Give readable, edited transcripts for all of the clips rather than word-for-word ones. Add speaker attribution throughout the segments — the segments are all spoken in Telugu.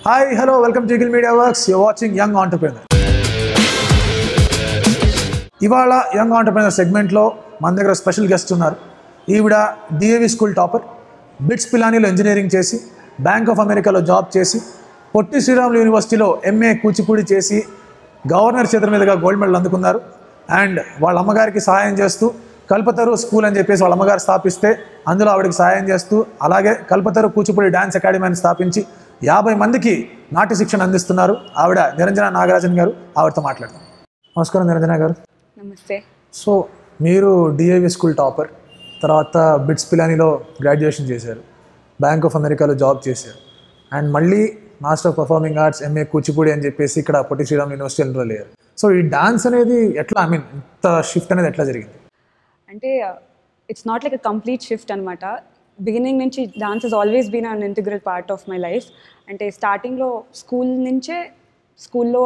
Speaker 1: Hi, hello, welcome to Eagle Media Works. You're watching Young Entrepreneur. ఇవాళ యంగ్ ఆంటర్ప్రెనర్ సెగ్మెంట్లో మన దగ్గర స్పెషల్ గెస్ట్ ఉన్నారు. ఈవిడ డిఏవి స్కూల్ టాపర్, బిట్స్ పిలానీలో ఇంజనీరింగ్ చేసి, బ్యాంక్ ఆఫ్ అమెరికాలో జాబ్ చేసి, పొట్టి శ్రీరాములు యూనివర్సిటీలో MA కూచిపూడి చేసి, గవర్నర్ చేతుల మీదుగా గోల్డ్ మెడల్ అందుకున్నారు. అండ్ వాళ్ళ అమ్మగారికి సహాయం చేస్తూ కల్పతరు స్కూల్ అని చెప్పేసి వాళ్ళ అమ్మగారు స్థాపిస్తే అందులో ఆవిడకి సహాయం చేస్తూ, అలాగే కల్పతరు కూచిపూడి డాన్స్ అకాడమీ అని స్థాపించి 50 మందికి నాట్య శిక్షణ అందిస్తున్నారు. ఆవిడ నిరంజన నాగరాజన్ గారు. ఆవిడతో మాట్లాడతాం. నమస్కారం నిరంజన గారు.
Speaker 2: నమస్తే.
Speaker 1: సో మీరు డిఏవి స్కూల్ టాపర్, తర్వాత బిట్స్ పిలానీలో గ్రాడ్యుయేషన్ చేశారు, బ్యాంక్ ఆఫ్ అమెరికాలో జాబ్ చేశారు, అండ్ మళ్ళీ master of performing arts MA Kuchipudi అని చెప్పేసి ఇక్కడ పొట్టి శ్రీరాములు యూనివర్సిటీ ఎన్రోల్ అయ్యారు. సో ఈ డాన్స్ అనేది ఎట్లా, ఇంత షిఫ్ట్ అనేది ఎట్లా జరిగింది?
Speaker 2: అంటే it's not like a complete shift అనమాట. బిగినింగ్ నుంచి dance has always been an integral part of my life. అంటే స్టార్టింగ్లో స్కూల్లో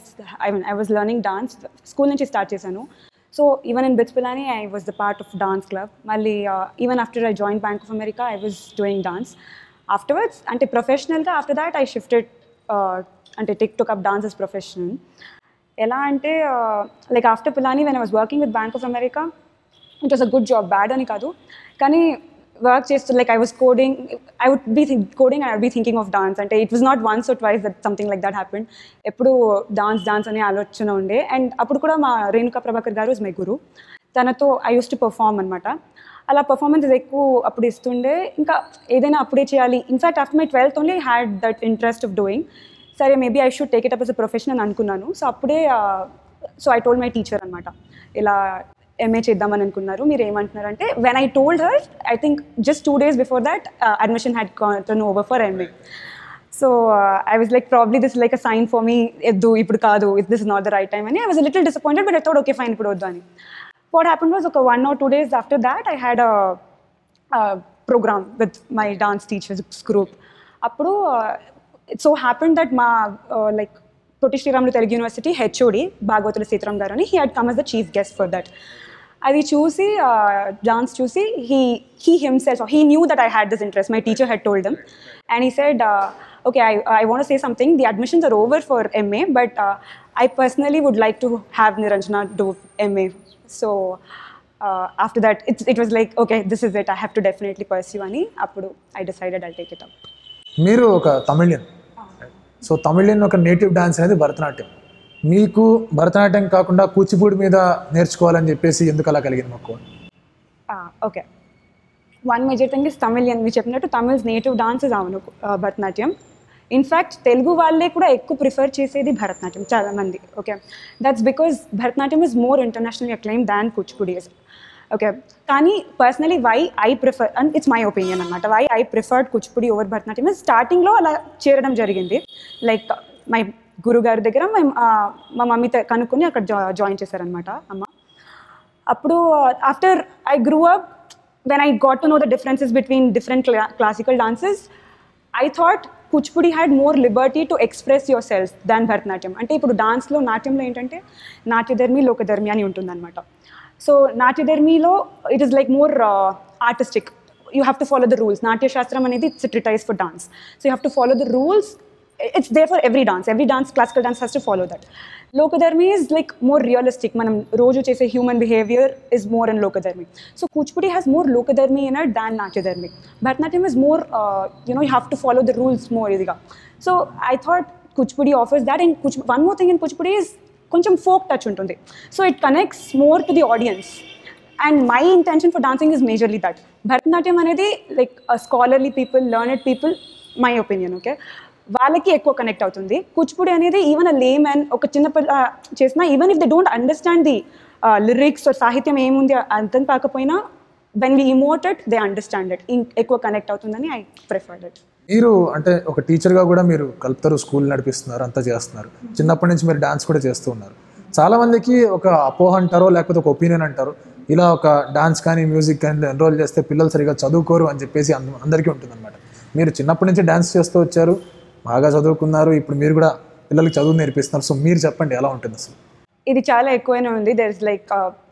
Speaker 2: I was learning dance. School నుంచి స్టార్ట్ చేశాను. So even in BITS Pilani I was the part of dance club. మళ్ళీ even after I join bank of America I was doing dance. Afterwards అంటే ప్రొఫెషనల్గా ఆఫ్టర్ దాట్ ఐ షిఫ్టెడ్ అంటే took up dance as professional. ఎలా అంటే like after Pilani when I was working with bank of America, it was a good job, bad అని కాదు, కానీ వర్క్ చేస్తూ like I was coding, I would be coding and I would be thinking of dance. అంటే it was not once or twice that something like that happened. ఎప్పుడు డాన్స్ అనే ఆలోచన ఉండే. అండ్ అప్పుడు కూడా మా రేణుకా ప్రభాకర్ గారు ఇస్ మై గురు. తనతో ఐ యూస్ టు పర్ఫార్మ్ అనమాట. అలా పర్ఫార్మెన్సెస్ ఎక్కువ అప్పుడు ఇస్తుండే. ఇంకా ఏదైనా అప్పుడే చేయాలి. In fact after my 12th only had that interest of doing. సరే maybe I should take it up as a profession అని అనుకున్నాను. సో అప్పుడే ఐ టోల్డ్ మై టీచర్ అనమాట, ఇలా MA చేద్దామని అనుకున్నారు, మీరు ఏమంటున్నారు అంటే, when I told her I think just 2 days before that admission had gotten over for MA. So I was like probably this like a sign for me, ఇప్పుడు కాదు, this is not the right time అని. I was little disappointed, but I thought okay fine, ఇప్పుడు వద్దు అని. వాట్ హ్యాపెండ్ వాజ్ ఒక 1 or 2 days after that I had a programme with my dance teachers group. అప్పుడు ఇట్ సో హ్యాపెండ్ దట్ మా like Potti Sriramulu Telugu university HOD Bhagavatula Sitaram గారు అని, he had come as the chief guest for that. అది చూసి డాన్స్ చూసి he himself, he knew that I had this interest. My teacher had told him and he said okay, I want to say something. The admissions are over for MA, but I personally would like to have Niranjana do MA. So after that it was like okay, this is it, I have to definitely pursue ani. Appudu I decided I'll take it up.
Speaker 1: మీరు ఒక తమిళియన్. సో తమిళియన్ ఒక నేటివ్ డాన్స్ అనేది భరతనాట్యం. మీకు భరతనాట్యం కాకుండా కూచిపూడి మీద నేర్చుకోవాలని చెప్పేసి ఎందుకు అలా కలిగింది మాకు?
Speaker 2: Okay, one major thing is Tamilian. మీరు చెప్పినట్టు తమిళ్స్ నేటివ్ డాన్స్ ఇస్ అవును భరతనాట్యం. ఇన్ఫ్యాక్ట్ తెలుగు వాళ్ళే కూడా ఎక్కువ ప్రిఫర్ చేసేది భరతనాట్యం చాలామంది. Okay, that's because Bharatanatyam is more international acclaim than Kuchipudi is. Okay, కానీ personally why I prefer, and it's my opinion అనమాట, why I preferred Kuchipudi over Bharatanatyam. స్టార్టింగ్లో అలా చేరడం జరిగింది. లైక్ మై గురుగారి దగ్గర మా మమ్మీ కనుక్కొని అక్కడ జాయిన్ చేశారనమాట అమ్మ. అప్పుడు after I grew up, when I got to know the differences between different classical dances, I thought Kuchipudi had more liberty to express yourself than Bharatanatyam. అంటే ఇప్పుడు డాన్స్లో, నాట్యంలో ఏంటంటే నాట్యధర్మి, లోకధర్మి అని ఉంటుందన్నమాట. సో నాట్యధర్మిలో it is like more artistic, you have to follow the rules. Natyashastra అనేది it's treatise for dance, so you have to follow the rules. It's there for every dance, classical dance has to follow that. Lokadharmi is like more realistic. Manam roju chese human behavior is more in Lokadharmi. So Kuchipudi has more Lokadharmi in it than Natyadharmi. Bharatanatyam is more, you have to follow the rules more idiga. So I thought Kuchipudi offers that, and one more thing in Kuchipudi is koncham folk touch untundi. So it connects more to the audience. And my intention for dancing is majorly that. Bharatanatyam anedi like a scholarly people, learned people, my opinion, okay? వాళ్ళకి ఎక్కువ కనెక్ట్ అవుతుంది. కూచిపూడి అనేది ఈవెన్ అ లేమన్, ఒక చిన్న చేసినా, even if they don't understand the lyrics or సాహిత్యం ఏముంది అర్థం కాకపోయినా, when we emote it they understand it, ఎక్కువ కనెక్ట్ అవుతుందని ఐ ప్రిఫర్డ్ ఇట్.
Speaker 1: మీరు అంటే ఒక టీచర్గా కూడా మీరు కల్పతరు స్కూల్ నడిపిస్తున్నారు, అంతా చేస్తున్నారు. చిన్నప్పటి నుంచి మీరు డాన్స్ కూడా చేస్తూ ఉన్నారు. చాలామందికి ఒక అపోహ అంటారో లేకపోతే ఒక ఒపీనియన్ అంటారు, ఇలా ఒక డాన్స్ కానీ మ్యూజిక్ కానీ ఎన్రోల్ చేస్తే పిల్లలు సరిగా చదువుకోరు అని చెప్పేసి అందరికీ ఉంటుందన్నమాట. మీరు చిన్నప్పటి నుంచి డాన్స్ చేస్తూ వచ్చారు, బాగా చదువుకున్నారు, ఇప్పుడు మీరు కూడా పిల్లలకి చదువు నేర్పిస్తున్నారు. సో మీరు చెప్పండి ఎలా ఉంటుంది అసలు?
Speaker 2: ఇది చాలా ఎక్కువనే ఉంది. There is like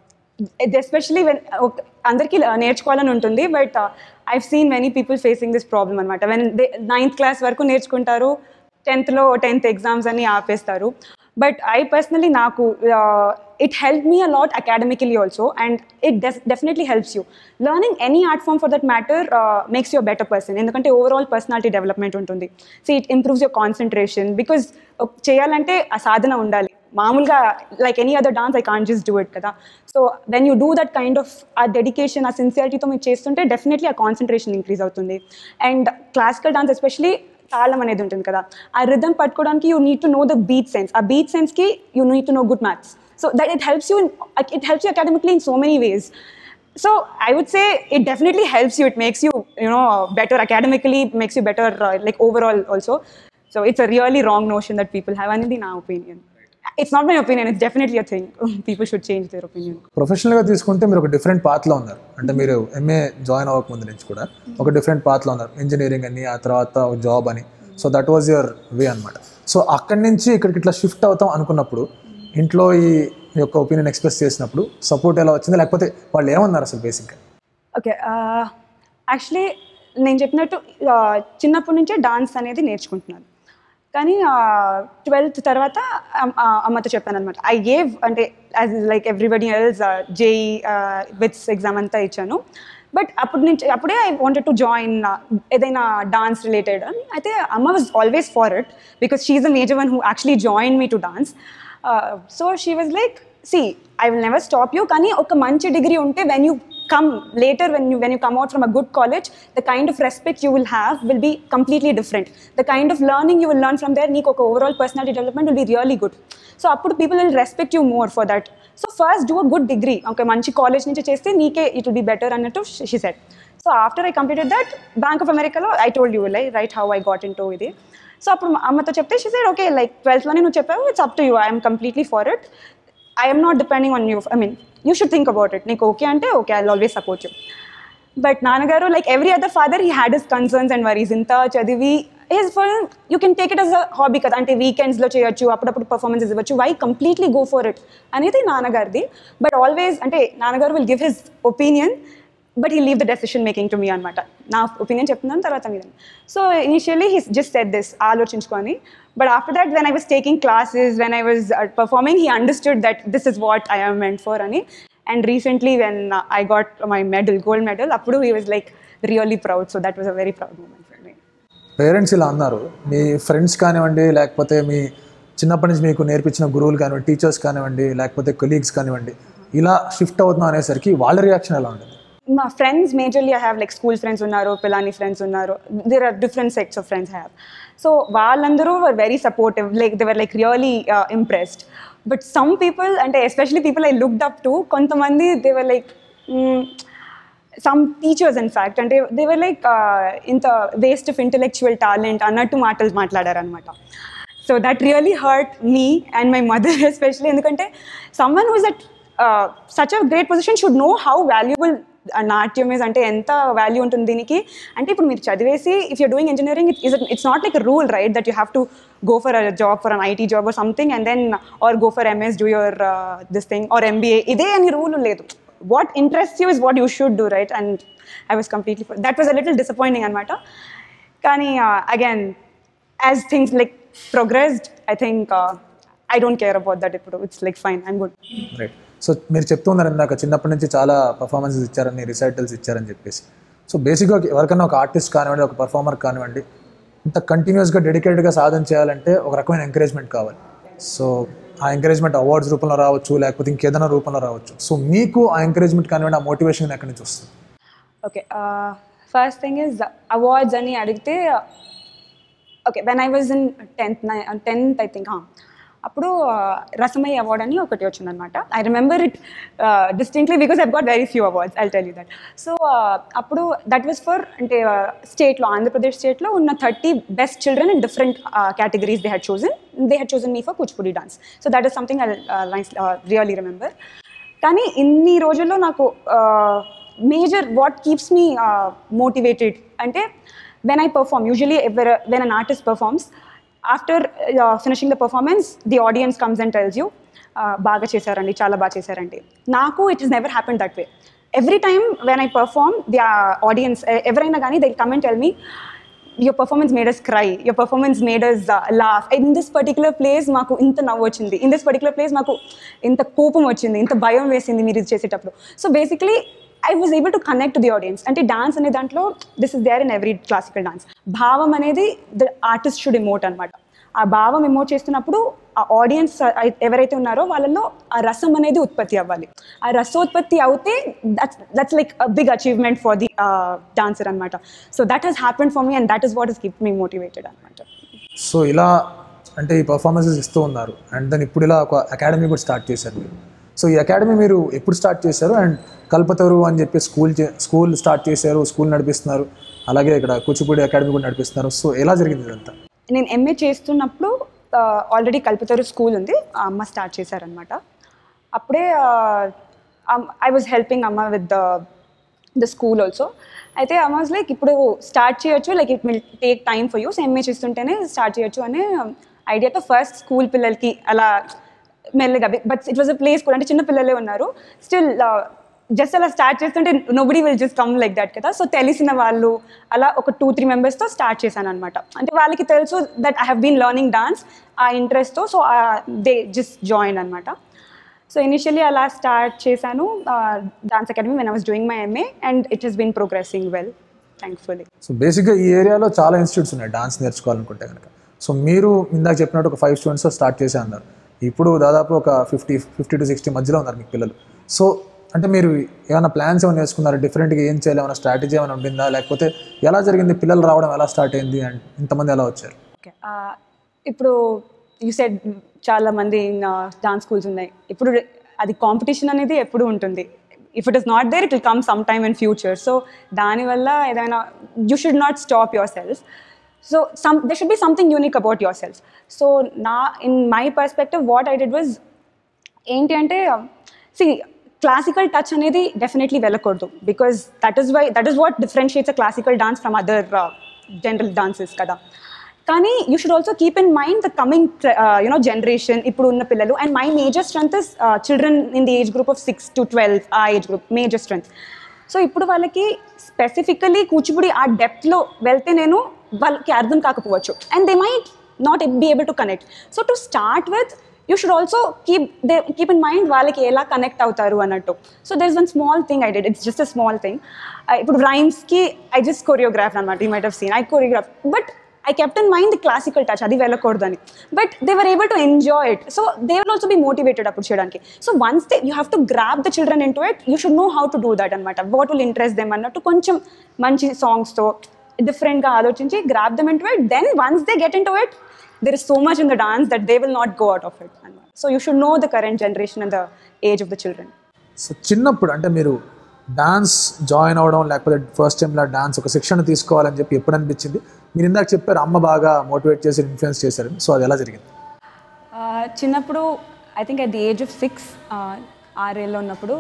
Speaker 2: especially when అందరికీ నేర్చుకోవాలని ఉంటుంది, but I've seen many people facing this problem అనమాట. వెన్ దే 9th class వరకు నేర్చుకుంటారు, 10th ఎగ్జామ్స్ అని ఆపేస్తారు. బట్ ఐ పర్సనలీ నాకు it help me a lot academically also, and it definitely helps you. Learning any art form for that matter makes you a better person, ఎందుకంటే ఓవరాల్ పర్సనాలిటీ డెవలప్మెంట్ ఉంటుంది. So it improves your concentration, because చేయాలంటే ఆ సాధన ఉండాలి. మామూలుగా like any other dance I can't just do it కదా. So when you do that kind of ఆ డెడికేషన్, ఆ సిన్సియారిటీతో మీరు చేస్తుంటే డెఫినెట్లీ ఆ కాన్సన్ట్రేషన్ ఇంక్రీజ్ అవుతుంది. అండ్ క్లాసికల్ డాన్స్ ఎస్పెషలీ తాళం అనేది ఉంటుంది కదా, ఆ రిథమ్ పట్టుకోవడానికి you need to know the beat sense. ఆ బీట్ సెన్స్కి you need to know good maths. So that it helps you academically in so many ways. So I would say it definitely helps you. It makes you, better academically, makes you better like overall also. So it's a really wrong notion that people have, and in my opinion. It's not my opinion, it's definitely a thing. People should change their opinion.
Speaker 1: ప్రొఫెషనల్గా తీసుకుంటే మీరు ఒక డిఫరెంట్ పాత్లో ఉన్నారు. అంటే మీరు ఎంఏ జాయిన్ అవ్వక ముందు నుంచి కూడా ఒక డిఫరెంట్ పాత్లో ఉన్నారు. ఇంజనీరింగ్ అని, ఆ తర్వాత ఒక జాబ్ అని. So that was your way అనమాట. సో అక్కడి నుంచి ఇక్కడికి ఇట్లా షిఫ్ట్ అవుతాం అనుకున్నప్పుడు ఇంట్లో ఈ యొక్క ఒపీనియన్ ఎక్స్ప్రెస్ చేసినప్పుడు సపోర్ట్ ఎలా వచ్చింది, లేకపోతే వాళ్ళు ఏమన్నారు అసలు బేసిక్గా?
Speaker 2: ఓకే, యాక్చువల్లీ నేను చెప్పినట్టు చిన్నప్పటి నుంచే డాన్స్ అనేది నేర్చుకుంటున్నాను. కానీ 12th తర్వాత అమ్మతో చెప్పాను అనమాట. ఐ గేవ్ అంటే as like everybody else JEE BITS exam అంతా ఇచ్చాను. బట్ అప్పుడే ఐ వాంటెడ్ టు జాయిన్ ఏదైనా డాన్స్ రిలేటెడ్ అని. అయితే అమ్మ was always for it, because she is the major one who actually join me to dance. So she was like, see, I will never stop you, కానీ ఒక మంచి డిగ్రీ ఉంటే when you come later, when you come out from a good college, the kind of respect you will have will be completely different. The kind of learning you will learn from there, నీకు ఒక overall personality development will be really good. So అప్పుడు people will respect you more for that. So first do a good degree. ఒక మంచి కాలేజ్ నుంచి చేస్తే నీకే it will be better అన్నట్టు she said. So after I completed that, Bank of America లో I told you right how I got into ఇది. సో అప్పుడు అమ్మతో చెప్తే షీ సెడ్, ఓకే, లైక్ 12thలోనే నువ్వు చెప్పావు, it's up to you, I'm completely for it, I'm not depending on you, I mean you should think about it, నీకు ఓకే అంటే okay, I will always support you. But నాన్నగారు, like every other father, he had his concerns and worries. ఇంత చదివి is for you can take it as a hobby కదా, అంటే వీకెండ్స్లో చేయొచ్చు, అప్పుడప్పుడు పర్ఫార్మెన్సెస్ ఇవ్వచ్చు, why completely go for it అనేది నాన్నగారిది. బట్ ఆల్వేస్ అంటే నాన్నగారు will give his opinion, but he leave the decision making to me అనమాట. నా ఒపీనియన్ చెప్తున్నాను, తర్వాత మీద. So initially he just said this, ఆలోచించుకొని. But after that when I was taking classes, when I was performing, he understood that this is what I am meant for అని. And recently when I got my medal, gold medal, అప్పుడు he was like really proud. So that was a very proud moment for me.
Speaker 1: Parents ఇలా అన్నారు, మీ ఫ్రెండ్స్ కానివ్వండి, లేకపోతే మీ చిన్నప్పటి నుంచి మీకు నేర్పించిన గురువులు కానివ్వండి, టీచర్స్ కానివ్వండి, లేకపోతే కొలీగ్స్ కానివ్వండి, ఇలా షిఫ్ట్ అవుతున్నాం అనేసరికి వాళ్ళ రియాక్షన్ ఎలా ఉంటుంది?
Speaker 2: My friends, majorly I have like school friends unnaru, Pilani friends unnaru. There are different sets of friends I have. So vallandaru were very supportive, like they were like really impressed. But some people, and especially people I looked up to, kontamandi they were like some teachers in fact, and they were like inta waste of intellectual talent annattu maatalu matladaru anamata. So that really hurt me and my mother especially, endukante someone who is at such a great position should know how valuable నాట్యం ఇస్, అంటే ఎంత వాల్యూ ఉంటుంది దీనికి. అంటే ఇప్పుడు మీరు చదివేసి if you're doing engineering, it's not like rule right that you have to go for a job, for an IT job or something, and then or go for MS, do your this thing or MBA, ఇదే అని రూల్ లేదు. What interest you is what you should do, right? And I was completely, that was a little disappointing అనమాట. కానీ again as things like progressed, I think I don't care about that ఇప్పుడు. It's like fine, I'm good.
Speaker 1: Right. So మీరు చెప్తున్నారు ఇందాక చిన్నప్పటి నుంచి చాలా పర్ఫార్మెన్సెస్ ఇచ్చారని, రిసైటల్స్ ఇచ్చారని చెప్పేసి. సో బేసిక్గా ఎవరికైనా ఒక ఆర్టిస్ట్ కానివ్వండి, ఒక పర్ఫార్మర్ కానివ్వండి, ఇంత కంటిన్యూస్గా డెడికేటెడ్గా సాధన చేయాలంటే ఒక రకమైన ఎంకరేజ్మెంట్ కావాలి. సో ఆ ఎంకరేజ్మెంట్ అవార్డ్స్ రూపంలో రావచ్చు, లేకపోతే ఇంకేదైనా రూపంలో రావచ్చు. సో మీకు ఆ ఎంకరేజ్మెంట్ కానివ్వండి, ఆ మోటివేషన్ ఎక్కడి నుంచి వస్తుంది?
Speaker 2: Okay, first thing is awards అని అడిగితే, okay, when I was in 10th I think, అప్పుడు రసమయ్య అవార్డ్ అని ఒకటి వచ్చిందనమాట. I remember it distinctly because I've got very few awards, I'll tell you that. So అప్పుడు దట్ వాజ్ ఫర్, అంటే స్టేట్లో, ఆంధ్రప్రదేశ్ స్టేట్లో ఉన్న 30 best children in different categories they had chosen me for Kuchipudi dance. So that is something I really remember. కానీ ఇన్ని రోజుల్లో నాకు major what keeps me motivated అంటే, when I perform, usually when an artist performs, after finishing the performance, the audience comes and tells you, baga chesarandi, chala baga chesarandi. Naku it has never happened that way. Every time when I perform, the audience, everaina gani, they'll come and tell me, your performance made us cry, your performance made us laugh. In this particular place మాకు ఇంత నవ్వు వచ్చింది, in this particular place మాకు ఇంత కోపం వచ్చింది, ఇంత భయం వేసింది మీరు ఇది చేసేటప్పుడు. So basically I was able to connect to the audience. అంటే డాన్స్ అనే దాంట్లో this is there in every classical dance. భావం అనేది the artist should emote అనమాట. ఆ భావం ఎమోట్ చేస్తున్నప్పుడు ఆ ఆడియన్స్ ఎవరైతే ఉన్నారో వాళ్ళలో ఆ రసం అనేది ఉత్పత్తి అవ్వాలి. ఆ రసోత్పత్తి అవుతే that's like a big achievement for the dancer అనమాట. So that has happened for me and that is what is keep me motivated అనమాట.
Speaker 1: సో ఇలా అంటే ఈ పర్ఫార్మెన్సెస్ ఇస్తూ ఉన్నారు అండ్ దాన్ని ఇప్పుడు ఇలా ఒక అకాడమీ కూడా స్టార్ట్ చేశారు మీరు. సో ఈ అకాడమీ మీరు ఎప్పుడు స్టార్ట్ చేశారు అండ్ కల్పతరు అని చెప్పి స్కూల్ స్టార్ట్ చేశారు, స్కూల్ నడిపిస్తున్నారు, అలాగే ఇక్కడ కూచిపూడి అకాడమీ కూడా నడిపిస్తున్నారు. సో ఎలా జరిగింది ఇదంతా?
Speaker 2: నేను ఎంఏ చేస్తున్నప్పుడు ఆల్రెడీ కల్పతరు స్కూల్ ఉంది, అమ్మ స్టార్ట్ చేశారనమాట. అప్పుడే I was helping amma with the school also. అయితే అమ్మ వాజ్ లైక్ ఇప్పుడు స్టార్ట్ చేయొచ్చు, like it will take time for you, so MA చేస్తుంటేనే స్టార్ట్ చేయొచ్చు అనే ఐడియాతో ఫస్ట్ స్కూల్ పిల్లలకి అలా మెల్లగా, but it was a play school అంటే చిన్న పిల్లలే ఉన్నారు స్టిల్, జస్ట్ అలా స్టార్ట్ చేస్తుంటే nobody will just come like that కదా. సో తెలిసిన వాళ్ళు అలా ఒక 2-3 మెంబర్స్తో స్టార్ట్ చేశాను అనమాట. అంటే వాళ్ళకి తెలుసు that I have been learning dance ఆ ఇంట్రెస్ట్తో, సో దే జస్ట్ జాయిన్ అనమాట. సో ఇనిషియలీ అలా స్టార్ట్ చేశాను dance academy when I was doing my MA and it has been progressing well thankfully.
Speaker 1: So బేసిక్గా ఈ ఏరియాలో చాలా ఇన్స్టిట్యూట్స్ ఉన్నాయి డాన్స్ నేర్చుకోవాలనుకుంటే కనుక. సో మీరు ఇందాక చెప్పినట్టు ఒక 5 స్టూడెంట్స్తో స్టార్ట్ చేసే అన్నారు, ఇప్పుడు దాదాపు ఒక 50 to 60 మధ్యలో ఉన్నారు మీకు పిల్లలు. సో అంటే మీరు ఏమైనా ప్లాన్స్ ఏమైనా వేసుకున్నారా, డిఫరెంట్గా ఏం చేయాలి, ఏమైనా స్ట్రాటజీ ఏమైనా ఉండిందా, లేకపోతే ఎలా జరిగింది, పిల్లలు రావడం ఎలా స్టార్ట్ అయింది అండ్ ఇంతమంది ఎలా వచ్చారు?
Speaker 2: ఓకే, ఇప్పుడు యూ సెడ్ చాలా మంది డాన్స్ స్కూల్స్ ఉన్నాయి. ఇప్పుడు అది కాంపిటీషన్ అనేది ఎప్పుడు ఉంటుంది. If it is not there it will come some time in future. So దానివల్ల ఏదైనా you should not stop yourself. So there should be something unique about yourself. So now in my perspective what I did was enti ante see classical touch anedi definitely velakodu, because that is what differentiates a classical dance from other general dances kada. Kani you should also keep in mind the coming generation ippudu unna pillalu, and my major strength is children in the age group of 6 to 12 age group major strength. So ఇప్పుడు వాళ్ళకి స్పెసిఫికలీ కూచిపూడి ఆ డెప్త్లో వెళ్తే నేను వాళ్ళకి అర్థం కాకపోవచ్చు and they might not be able to connect. So to start with you should also keep in mind వాళ్ళకి ఎలా కనెక్ట్ అవుతారు అన్నట్టు. So there is one small thing I did, it's just a small thing. ఇప్పుడు రైమ్స్కి ఐ జస్ట్ కొరియోగ్రాఫ్ అనమాట, you might have seen I choreograph, but I kept in mind the classical touch, adi velakordani, but they were able to enjoy it, so they will also be motivated appudu cheyadaniki. So once you have to grab the children into it, you should know how to do that anamata, what will interest them annattu koncham manchi songs tho different ga alochinchi grab them into it. Then once they get into it, there is so much in the dance that they will not go out of it anamata. So you should know the current generation and the age of the children.
Speaker 1: So చిన్నప్పుడు అంటే మీరు డాన్స్ జాయిన్ అవ్వడం లేకపోతే ఫస్ట్ టైంలో డాన్స్ ఒక శిక్షణ తీసుకోవాలని చెప్పి ఎప్పుడు అనిపించింది? మీరు ఇందాక చెప్పారు అమ్మ బాగా మోటివేట్ చేసి ఇన్ఫ్లుయెన్స్ చేశారు, సో అది ఎలా జరిగింది?
Speaker 2: చిన్నప్పుడు I think at the age of 6 6 ఉన్నప్పుడు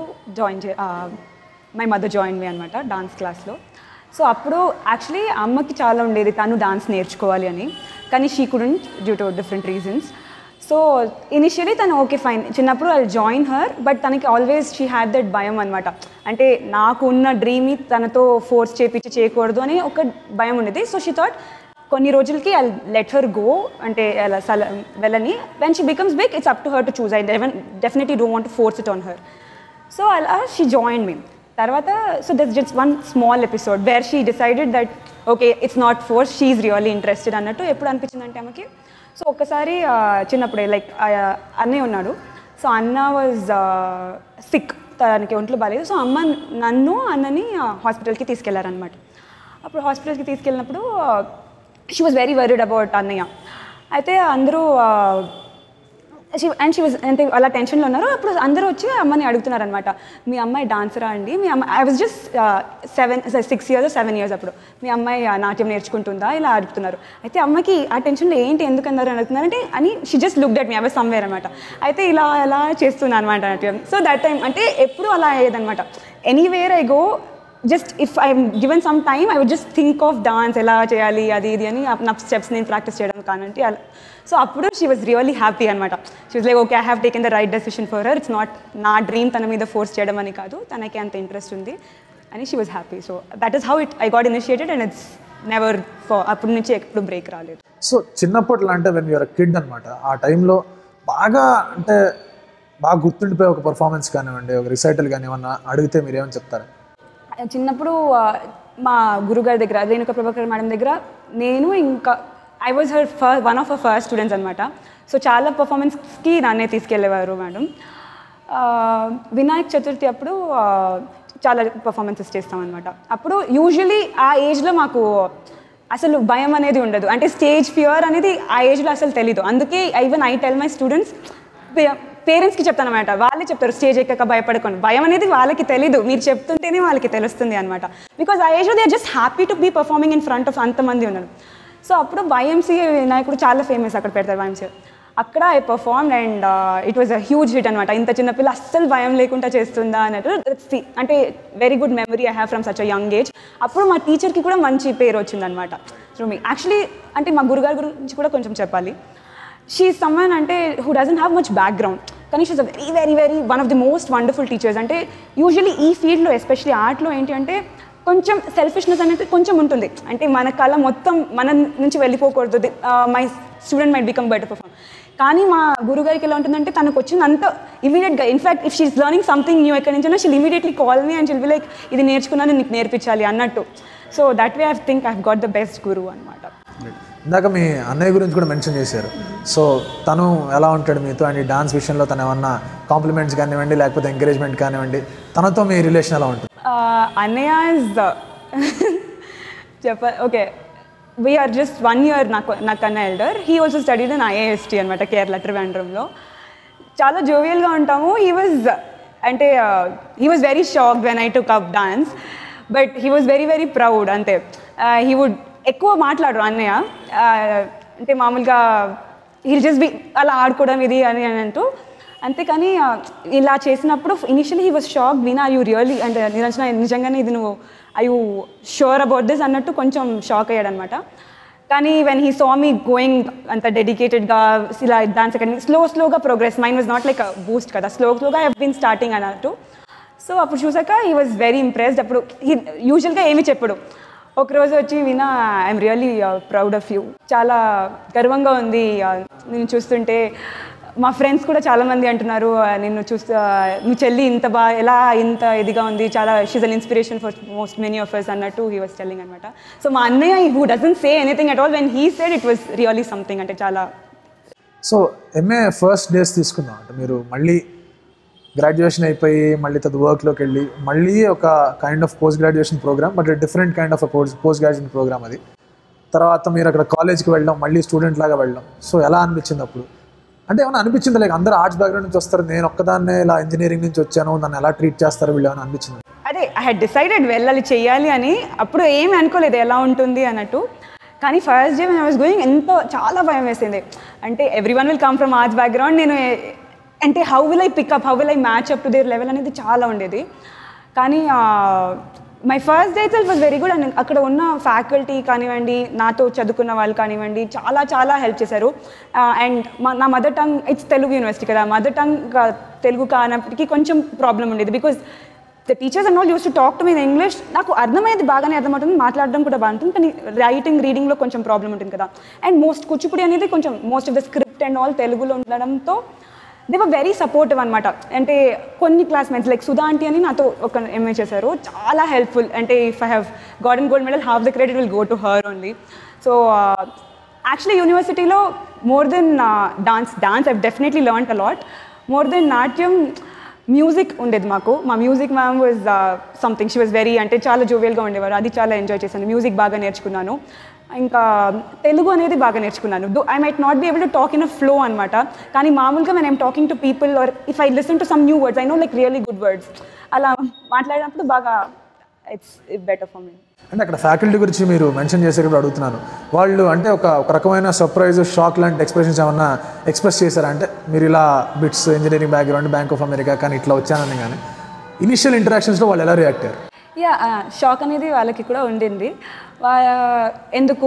Speaker 2: మై మదర్ జాయిన్ మీ అనమాట డాన్స్ క్లాస్లో. సో అప్పుడు యాక్చువల్లీ అమ్మకి చాలా ఉండేది తను డాన్స్ నేర్చుకోవాలి అని, కానీ she couldn't due to different reasons. So initially తను ఓకే ఫైన్ చిన్నప్పుడు ఐ జాయిన్ హర్, బట్ తనకి ఆల్వేస్ షీ హ్యాడ్ దట్ భయం అనమాట. అంటే నాకు ఉన్న డ్రీమ్ని తనతో ఫోర్స్ చేయకూడదు అని ఒక భయం ఉండేది. సో షీ థాట్ కొన్ని రోజులకి ఐ లెట్ హర్ గో, అంటే అలా వెళ్ళని. When she becomes big it's up to her to choose. I definitely don't want to force it on her. So అలా షీ జాయిన్ మీ. తర్వాత so that's just one small episode where she decided that okay it's not force, she is really interested అన్నట్టు ఎప్పుడు అనిపించిందంటే ఆమెకి. సో ఒక్కసారి చిన్నప్పుడే లైక్ అన్నయ్య ఉన్నాడు. సో అన్న వాజ్ సిక్, తనకి ఒంట్లో బాగాలేదు. సో అమ్మ నన్ను అన్నని హాస్పిటల్కి తీసుకెళ్లారనమాట. అప్పుడు హాస్పిటల్కి తీసుకెళ్ళినప్పుడు she was very worried about అన్నయ్య. అయితే అందరూ షీ వాజ్ అంటే అలా టెన్షన్లో ఉన్నారు. అప్పుడు అందరూ వచ్చి అమ్మని అడుగుతున్నారనమాట, మీ అమ్మాయి డాన్సరా అండి? మీ అమ్మాయి I was just 6 years 7 years అప్పుడు, మీ అమ్మాయి నాట్యం నేర్చుకుంటుందా ఇలా అడుగుతున్నారు. అయితే అమ్మకి ఆ టెన్షన్లో ఏంటి ఎందుకన్నారు అని అడుగుతున్నారంటే అని she just looked at me, I was somewhere అనమాట. అయితే ఇలా ఎలా చేస్తున్నాను అనమాట నాట్యం. సో దట్ టైం అంటే ఎప్పుడు అలా అయ్యేదనమాట. Anywhere I go just if I given some time I would just think of dance ఎలా చేయాలి అది ఇది అని నా స్టెప్స్ నేను ప్రాక్టీస్ చేయడం కానంటే అలా. సో అప్పుడు షీ వాజ్ రియల్లీ హ్యాపీ అనమాట. She was like okay I have taken the right decision for her, it's not నా డ్రీమ్ తన మీద ఫోర్స్ చేయడం అని కాదు, తనకి అంత ఇంట్రెస్ట్ ఉంది అని she was happy. So that is how I got initiated and it's never అప్పటి నుంచి ఎప్పుడు బ్రేక్ రాలేదు.
Speaker 1: సో చిన్నప్పట్లో అంటే వెన్ యూఆర్ కిడ్ అనమాట, ఆ టైంలో బాగా అంటే బాగా గుర్తుండిపోయే ఒక పర్ఫార్మెన్స్ కానివ్వండి, ఒక రిసైటల్ కానీ ఏమన్నా అడిగితే మీరు ఏమని చెప్తారు?
Speaker 2: చిన్నప్పుడు మా గురుగారి దగ్గర రేణుక ప్రభాకర్ మేడం దగ్గర నేను ఇంకా I was one of her first students అనమాట. సో చాలా పర్ఫార్మెన్స్కి నన్నే తీసుకెళ్ళేవారు మేడం. వినాయక చతుర్థి అప్పుడు చాలా పర్ఫార్మెన్సెస్ చేస్తామన్నమాట. అప్పుడు యూజువలీ ఆ ఏజ్లో మాకు అసలు భయం అనేది ఉండదు, అంటే స్టేజ్ ఫియర్ అనేది ఆ ఏజ్లో అసలు తెలీదు. అందుకే even I tell my students, పేరెంట్స్కి చెప్తాను అనమాట, వాళ్ళే చెప్తారు స్టేజ్ ఎక్కక భయపడకుండా. భయం అనేది వాళ్ళకి తెలీదు, మీరు చెప్తుంటేనే వాళ్ళకి తెలుస్తుంది అనమాట. బికాజ్ ఆ ఏజ్లో they are just happy to be performing in front of అంతమంది ఉన్నారు. సో అప్పుడు వైఎంసీ వినాయకుడు చాలా ఫేమస్, అక్కడ పెడతారు వైఎంసీ. అక్కడ I perform and it was a huge hit అనమాట. ఇంత చిన్నపిల్ల అస్సలు భయం లేకుండా చేస్తుందా అన్నట్టు. అంటే very good memory I have from such a young age. అప్పుడు మా టీచర్కి కూడా మంచి పేరు వచ్చిందనమాట. సో మీ యాక్చువల్లీ అంటే మా గురుగారి గురించి కూడా కొంచెం చెప్పాలి. షీ ఈజ్ సమ్వన్ అంటే who doesn't have much background, కానీ she is a very very very one of the most wonderful teachers. అంటే యూజువల్లీ ఈ ఫీల్డ్లో ఎస్పెషలీ ఆర్ట్లో ఏంటి అంటే కొంచెం సెల్ఫిష్నెస్ అనేది కొంచెం ఉంటుంది. అంటే మన కళ మొత్తం మన నుంచి వెళ్ళిపోకూడదు, my student might become better perform. కానీ మా గురుగారికి ఎలా ఉంటుందంటే తనకు వచ్చింది అంత ఇమీడియట్గా, in fact if she is learning something new ఎక్కడి నుంచో she'll immediately call me and she'll be like ఇది నేర్చుకున్నాను నీకు నేర్పించాలి అన్నట్టు. So that way I think I got the best guru అనమాట.
Speaker 1: ఇందాక మీ అన్నయ్య గురించి కూడా మెన్షన్ చేశారు. సో తను ఎలా ఉంటాడు మీతో, అండ్ ఈ డాన్స్ విషయంలో తను ఏమన్నా కాంప్లిమెంట్స్ కానివ్వండి లేకపోతే ఎంకరేజ్మెంట్ కానివ్వండి, తనతో మీ రిలేషన్ ఎలా ఉంటుంది?
Speaker 2: అన్నయ్య is okay, we're just 1 year నాకన్నా elder. He also studied in IIST అనమాట, కేరళ ట్రివాండ్రంలో. చాలా జోవియల్గా ఉంటాము. He was very shocked when I took up dance, but he was very very proud. అంతే, హీ వుడ్ ఎక్కువ మాట్లాడరు అన్నయ్య. అంటే మామూలుగా హీల్ జస్ట్ బి అలా ఆడుకోవడం ఇది అని అంటూ. అంతేకాని ఇలా చేసినప్పుడు initially he was shock, Veena you really అంటే నిరంజన నిజంగానే ఇది నువ్వు I you sure about this అన్నట్టు కొంచెం షాక్ అయ్యాడనమాట. కానీ when he saw me going అంత డెడికేటెడ్గా ఇలా డాన్స్ అకాడమీ స్లోగా progress, mind was not like boost కదా, స్లోగా హ్యావ్ బీన్ స్టార్టింగ్ అన్నట్టు. సో అప్పుడు చూసాక హీ వాజ్ వెరీ ఇంప్రెస్డ్. అప్పుడు యూజువల్గా ఏమీ చెప్పడు. ఒకరోజు వచ్చి Veena I'm really proud of you, చాలా గర్వంగా ఉంది నేను చూస్తుంటే. మా ఫ్రెండ్స్ కూడా చాలామంది అంటున్నారు నిన్ను మీ చెల్లి ఇంత ఎలా ఇంత ఇదిగా ఉంది, చాలా she's an inspiration for most many of us అన్నట్టు హీ వాస్ టెల్లింగ్ అనమాట. సో మా అన్నయ్య who doesn't say anything at all, when he said it was really something, అంటే చాలా.
Speaker 1: సో ఎంఏ ఫస్ట్ డేస్ తీసుకుందాం అంటే మీరు మళ్ళీ గ్రాడ్యుయేషన్ అయిపోయి మళ్ళీ తది వర్క్లోకి వెళ్ళి మళ్ళీ ఒక kind of post graduation program, but different kind of post graduation program అది. తర్వాత మీరు అక్కడ కాలేజ్కి వెళ్ళడం, మళ్ళీ స్టూడెంట్ లాగా వెళ్ళడం. సో ఎలా అనిపించింది అప్పుడు? అంటే ఏమైనా అనిపించింది లైక్ అందరూ ఆర్ట్స్ బ్యాక్గ్రౌండ్ నుంచి వస్తారు, నేను ఒక్కదాన్నే ఇలా ఇంజనీరింగ్ నుంచి వచ్చాను, నన్ను ఎలా ట్రీట్ చేస్తారు వీళ్ళు ఏమైనా అనిపించింది?
Speaker 2: అదే ఐ హ్యాడ్ డిసైడెడ్ వెళ్ళాలి చెయ్యాలి అని. అప్పుడు ఏమి అనుకోలేదు ఎలా ఉంటుంది అన్నట్టు. కానీ first day I was going చాలా భయం వేసింది. అంటే every one will come from arts background, నేను అంటే how will I pick up, how will I match up to their level అనేది చాలా ఉండేది. కానీ my first day itself was very good. And అక్కడ ఉన్న ఫ్యాకల్టీ కానివ్వండి, నాతో చదువుకున్న వాళ్ళు కానివ్వండి, చాలా చాలా హెల్ప్ చేశారు. అండ్ నా mother tongue it's Telugu university కదా, మదర్ టంగ్ తెలుగు కానప్పటికీ కొంచెం ప్రాబ్లం ఉండేది. Because the teachers and all use to talk to me in English. నాకు అర్థమయ్యేది, బాగానే అర్థమవుతుంది, మాట్లాడడం కూడా బాగుంటుంది, కానీ రీడింగ్లో కొంచెం ప్రాబ్లం ఉంటుంది కదా. అండ్ కూచిపూడి అనేది కొంచెం most of the script and all తెలుగులో ఉండడంతో దే వర్ వెరీ సపోర్టివ్ అనమాట. అంటే కొన్ని క్లాస్మేట్స్ లైక్ సుధా ఆంటీ అని నాతో ఒక ఎంఏ చేశారు, చాలా హెల్ప్ఫుల్. అంటే if I have gotten gold medal, half the credit will go to her only. So actually యూనివర్సిటీలో more than dance I've definitely learned a lot. More than నాట్యం, మ్యూజిక్ ఉండేది మాకు. మా music ma'am was something, she was very అంటే చాలా జోవియల్గా ఉండేవారు. అది చాలా ఎంజాయ్ చేశాను, మ్యూజిక్ బాగా నేర్చుకున్నాను. ఇంకా తెలుగు అనేది బాగా నేర్చుకున్నాను. I might not be able to talk in a flow అనమాట. కానీ మామూలుగా when I'm talking to people or if I listen to some new words, I know like really good words. అలా మాట్లాడినప్పుడు బాగా ఇట్స్ బెటర్ ఫర్ మీ.
Speaker 1: అంటే అక్కడ ఫ్యాకల్టీ గురించి మీరు మెన్షన్ చేసేటప్పుడు అడుగుతున్నాను, వాళ్ళు అంటే ఒక రకమైన సర్ప్రైజ్, షాక్ లాంటి ఎక్స్ప్రెషన్స్ ఏమన్నా ఎక్స్ప్రెస్ చేశారా? అంటే మీరు ఇలా BITS engineering background, Bank of America, కానీ ఇట్లా వచ్చానని కానీ ఇనిషియల్ ఇంటరాక్షన్స్లో వాళ్ళు ఎలా రియాక్ట్ అయ్యారు?
Speaker 2: షాక్ అనేది వాళ్ళకి కూడా ఉండింది. ఎందుకు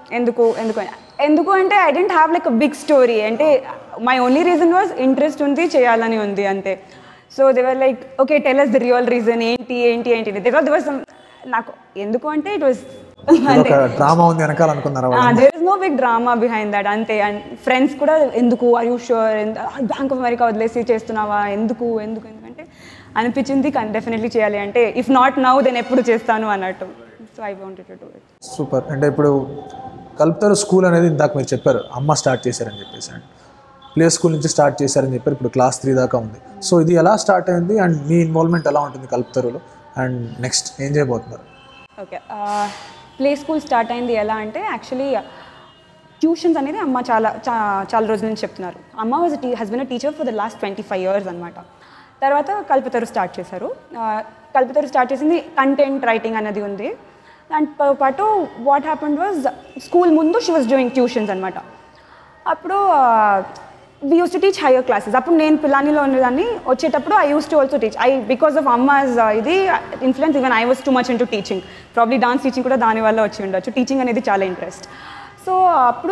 Speaker 2: అంటే I didn't have like a big story. అంటే my only reason was interest ఉంది, చేయాలని ఉంది అంతే. So they were like okay tell us the real reason ఏంటి. దే వాజ్ నాకు ఎందుకు అంటే ఇట్ వాజ్
Speaker 1: ఒక డ్రామా ఉంది వెనకాల అనుకున్నారా?
Speaker 2: There is no big drama behind that అంతే. అండ్ ఫ్రెండ్స్ కూడా ఎందుకు are you sure Bank of America వదిలేసి చేస్తున్నావా ఎందుకంటే అనిపించింది కానీ డెఫినెట్లీ చేయాలి అంటే ఇఫ్ నాట్ నౌ దెన్ ఎప్పుడు చేస్తాను అన్నట్టు. So I wanted to do it.
Speaker 1: Super. అంటే ఇప్పుడు కల్పతరు స్కూల్ అనేది ఇందాక మీరు చెప్పారు అమ్మ స్టార్ట్ చేశారని చెప్పేసి, అండ్ ప్లే స్కూల్ నుంచి స్టార్ట్ చేశారని చెప్పారు, ఇప్పుడు క్లాస్ 3 దాకా ఉంది. సో ఇది ఎలా స్టార్ట్ అయింది అండ్ మీ ఇన్వాల్వ్మెంట్ ఎలా ఉంటుంది కల్పతరులో, అండ్ నెక్స్ట్ ఏం చేయబోతున్నారు?
Speaker 2: ఓకే, ప్లే స్కూల్ స్టార్ట్ అయింది ఎలా అంటే యాక్చువల్లీ ట్యూషన్స్ అనేది అమ్మ చాలా రోజుల నుంచి చెప్తున్నారు. అమ్మ has been a teacher for the last 25 years అనమాట. తర్వాత కల్పతరు స్టార్ట్ చేశారు. కల్పతరు స్టార్ట్ చేసింది కంటెంట్ రైటింగ్ అనేది ఉంది. దాంతో పాటు వాట్ హ్యాపెండ్ వాజ్ స్కూల్ ముందు షీ వాజ్ డూయింగ్ ట్యూషన్స్ అనమాట. అప్పుడు we use to teach higher classes. అప్పుడు నేను పిలానీలో ఉండేదాన్ని, వచ్చేటప్పుడు I use to also teach. Because of అమ్మాస్ ఇది influence even I was too much into teaching. Probably dance teaching కూడా దానివల్ల వచ్చి ఉండొచ్చు. టీచింగ్ అనేది చాలా ఇంట్రెస్ట్. సో అప్పుడు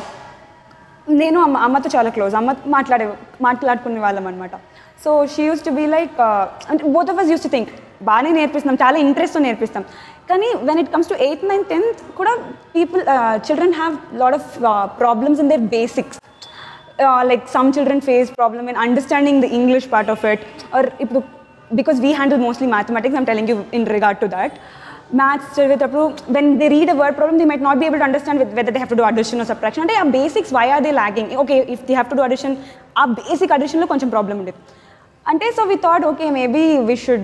Speaker 2: నేను అమ్మతో చాలా క్లోజ్, అమ్మ మాట్లాడుకునే వాళ్ళం అనమాట. So she use to be like అంటే both of us use to think బాగానే నేర్పిస్తాం, చాలా ఇంట్రెస్ట్తో నేర్పిస్తాం. కానీ when it comes to 8th, 9th, 10th కూడా children have lot of problems in their basics. Like some children face problem in understanding the English part of it, or because we handle mostly mathematics, I'm telling you in regard to that. Maths when they read a word problem, they might not be able to understand whether they have to do addition or subtraction. Ante aa basics, why are they lagging? Okay, if they have to do addition, aa basic addition lo koncham problem undi ante. So we thought okay, maybe we should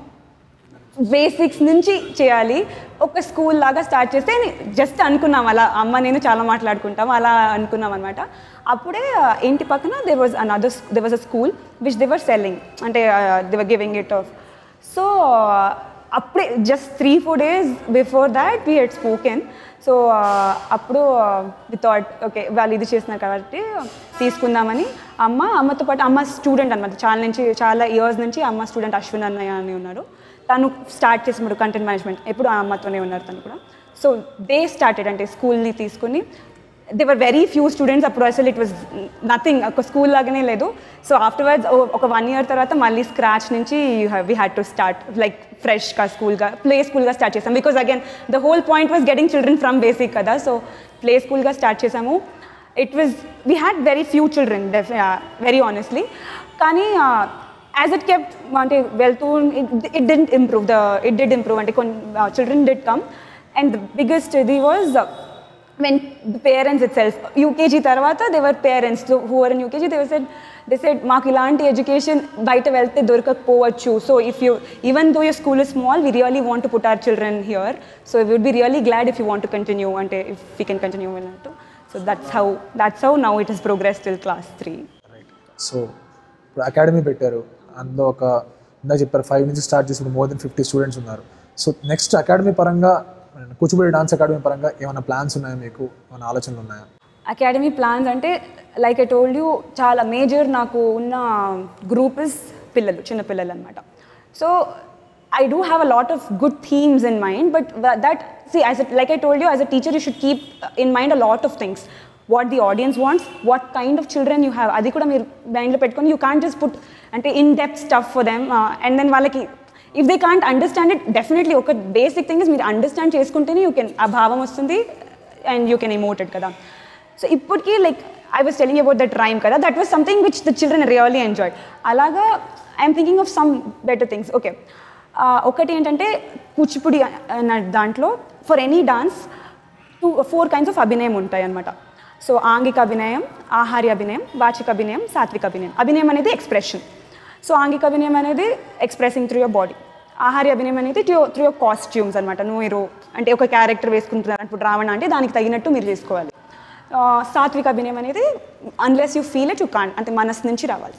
Speaker 2: basics నుంచి చేయాలి, ఒక స్కూల్ లాగా స్టార్ట్ చేస్తే జస్ట్ అనుకున్నాం. అలా అమ్మ నేను చాలా మాట్లాడుకుంటాం, అలా అనుకున్నాం అనమాట. అప్పుడే ఇంటి పక్కన there was a school which they were selling, అంటే they were giving it off. So అప్పుడే just 3-4 days before that we had spoken. So అప్పుడు we thought okay, వాళ్ళు ఇది చేస్తున్నారు కాబట్టి తీసుకుందామని. అమ్మతో పాటు అమ్మ స్టూడెంట్ అనమాట, చాలా ఇయర్స్ నుంచి అమ్మ స్టూడెంట్ అశ్విన్ అన్నయ్య అని ఉన్నారు. తను స్టార్ట్ చేసినప్పుడు కంటెంట్ మేనేజ్మెంట్ ఎప్పుడు అమ్మతోనే ఉన్నారు తను కూడా. సో దే స్టార్టెడ్ అంటే స్కూల్ని తీసుకుని, they were very few students అప్పుడు, అసలు ఇట్ వాజ్ నథింగ్, ఒక స్కూల్ లాగానే లేదు. సో ఆఫ్టర్వర్డ్స్ ఒక 1 year తర్వాత మళ్ళీ స్క్రాచ్ నుంచి we had to start like ఫ్రెష్గా ప్లే స్కూల్గా స్టార్ట్ చేసాం. Because again the whole point was getting children from basic కదా. సో ప్లే స్కూల్గా స్టార్ట్ చేసాము. We had very few children very honestly. కానీ as it kept వెళ్తూ it did improve అంటే children did come, and the biggest ఇది was when the parents itself, UKG తర్వాత they were parents who were in UKG, they said మాకు ఇలాంటి ఎడ్యుకేషన్ బయట వెళ్తే దొరకకపోవచ్చు. So even though your school is small, we really want to put our children here, so we would be really glad if you want to continue, అంటే if we can continue అన్నట్టు. So that's how now it has progressed till class 3.
Speaker 1: Right. So ఇప్పుడు అకాడమీ పెట్టారు, అందులో ఇందాక చెప్పారు 5 నుంచి స్టార్ట్ చేసి మోర్ దెన్ 50 స్టూడెంట్స్ ఉన్నారు. సో నెక్స్ట్ అకాడమీ పరంగా, కూచిపూడి డాన్స్ అకాడమీ పరంగా ఏమైనా ప్లాన్స్ ఉన్నాయా, మీకు ఏమైనా ఆలోచనలు ఉన్నాయా?
Speaker 2: అకాడమీ ప్లాన్స్ అంటే లైక్ ఐ టోల్డ్ యూ, చాలా మేజర్ నాకు ఉన్న గ్రూప్ ఇస్ చిన్న పిల్లలు అనమాట. So I do have a lot of good themes in mind, but like I told you, as a teacher you should keep in mind a lot of things. What the audience wants, what kind of children you have, adi kuda meer mind lo peట్టుకొని, you can't just put ante in depth stuff for them, and then వాళ్ళకి if they can't understand it, definitely oka basic thing is మీరు అండర్స్టాండ్ చేసుకుంటేనే you can ఆ భావం వస్తుంది and you can emote it kada. So ippudki like I was telling you about that rhyme kada, that was something which the children really enjoyed. Alaga I am thinking of some better things. Okay, ఒకటి ఏంటంటే కూచిపూడి అన్న దాంట్లో for any dance 4 kinds of అభినయం ఉంటాయి అన్నమాట. సో ఆంగిక అభినయం, ఆహార్య అభినయం, వాచిక అభినయం, సాత్విక అభినయం. అభినయం అనేది ఎక్స్ప్రెషన్. సో ఆంగిక అభినయం అనేది ఎక్స్ప్రెసింగ్ త్రూ యువర్ బాడీ. ఆహార్య అభినయం అనేది త్రూ యువర్ కాస్ట్యూమ్స్ అనమాట. మీరు అంటే ఒక క్యారెక్టర్ వేసుకుంటున్నారు అనుకుంటు రావణ అంటే దానికి తగినట్టు మీరు చేసుకోవాలి. సాత్విక అభినయం అనేది unless you feel it you can't, అంటే మనసు నుంచి రావాలి.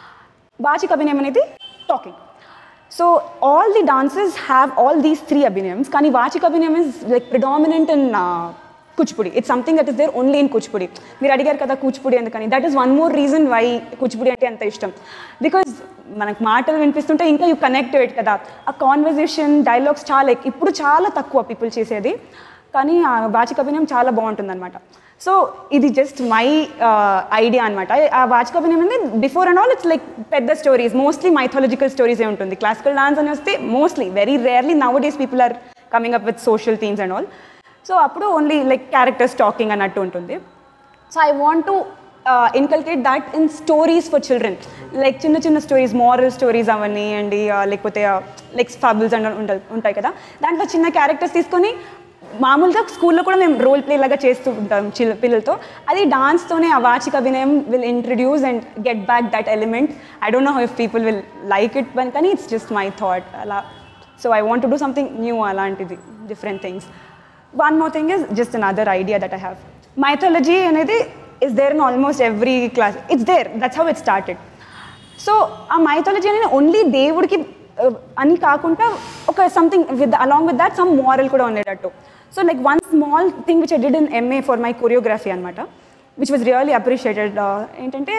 Speaker 2: వాచిక అభినయం అనేది talking. So all the dances have all these 3 abhinayams, kani vachika abhinayam is like predominant in Kuchipudi. It's something that is there only in Kuchipudi. Meer adigaru kada Kuchipudi endukani, that is one more reason why Kuchipudi ante anta ishtam, because manaku maatalu vinistunte inka you connect to it kada. A conversation dialogues chaala ippudu chaala takkuva people chesedi, kani vachika abhinayam chaala baaguntundi anamata. So ఇది జస్ట్ మై ఐడియా అనమాట. ఆ వాచిక అభినయం అనేది before and all it's like పెద్ద స్టోరీస్, మోస్ట్లీ మైథాలజికల్ స్టోరీసే ఉంటుంది. క్లాసికల్ డాన్స్ అని వస్తే mostly very rarely nowadays people are coming up with social themes and all. So అప్పుడు ఓన్లీ లైక్ క్యారెక్టర్స్ టాకింగ్ అన్నట్టు ఉంటుంది. So I want to inculcate that in stories for children, like చిన్న చిన్న స్టోరీస్, మారల్ స్టోరీస్ అవన్నీ అండి, లేకపోతే లైక్ ఫాబుల్స్ అండ్ ఉంటాయి కదా, దాంట్లో చిన్న క్యారెక్టర్స్ తీసుకొని మామూలుగా స్కూల్లో కూడా మేము రోల్ ప్లే లాగా చేస్తూ ఉంటాం పిల్లలతో. అది డాన్స్తోనే ఆ వాచిక అభినయం will introduce and get back that element. I don't know if people will like it, కానీ ఇట్స్ జస్ట్ మై థాట్ అలా. So I want to do something new, అలాంటిది different things. One more thing is just another idea that I have. Mythology అనేది is there in almost every class. It's there. That's how it started. So a mythology అనేది ఓన్లీ దేవుడికి అని కాకుండా ఒక something with along with that some moral కూడా ఉండేటట్టు. So like one small thing which I did in MA for my choreography అనమాట, which was really appreciated, ఏంటంటే